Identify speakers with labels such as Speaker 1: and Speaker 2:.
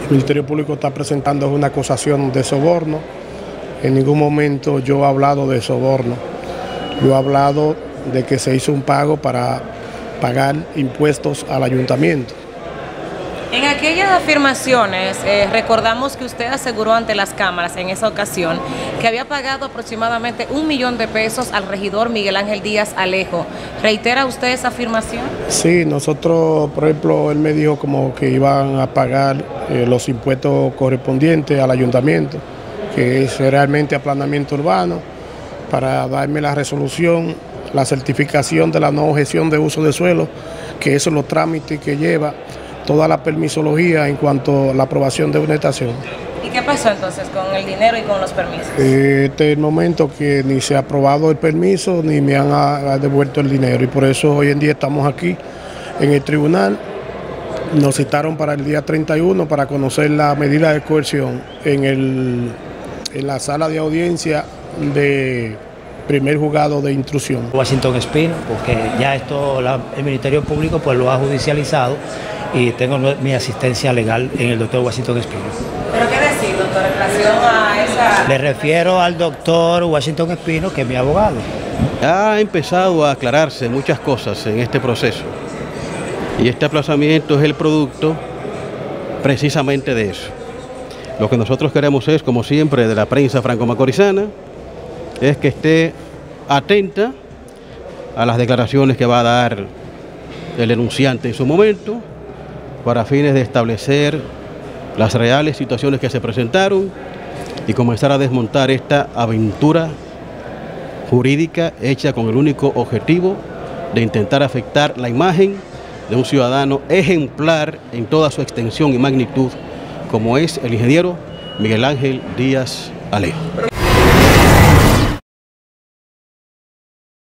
Speaker 1: El Ministerio Público está presentando una acusación de soborno. En ningún momento yo he hablado de soborno. Yo he hablado de que se hizo un pago para pagar impuestos al ayuntamiento.
Speaker 2: En aquellas afirmaciones, recordamos que usted aseguró ante las cámaras en esa ocasión que había pagado aproximadamente 1 millón de pesos al regidor Miguel Ángel Díaz Alejo. ¿Reitera usted esa afirmación? Sí, nosotros, por ejemplo, él me dijo como que iban a pagar los impuestos correspondientes al ayuntamiento, que es realmente aplanamiento urbano, para darme la resolución, la certificación de la no objeción de uso de suelo, que esos son los trámites que lleva toda la permisología en cuanto a la aprobación de una estación. ¿Y qué pasó entonces con el dinero y con los permisos?
Speaker 1: Este es el momento que ni se ha aprobado el permiso ni me han devuelto el dinero, y por eso hoy en día estamos aquí en el tribunal. Nos citaron para el día 31 para conocer la medida de coerción en la sala de audiencia de primer juzgado de instrucción.
Speaker 3: Washington Espino, porque ya esto el Ministerio Público pues lo ha judicializado y tengo mi asistencia legal en el doctor Washington Espino.
Speaker 2: ¿Pero qué decir, doctor, en relación a esa...?
Speaker 3: Le refiero al doctor Washington Espino, que es mi abogado.
Speaker 4: Ha empezado a aclararse muchas cosas en este proceso y este aplazamiento es el producto precisamente de eso. Lo que nosotros queremos es, como siempre, de la prensa franco-macorizana, es que esté atenta a las declaraciones que va a dar el denunciante en su momento, para fines de establecer las reales situaciones que se presentaron y comenzar a desmontar esta aventura jurídica hecha con el único objetivo de intentar afectar la imagen de un ciudadano ejemplar en toda su extensión y magnitud, como es el ingeniero Miguel Ángel Díaz Alejo.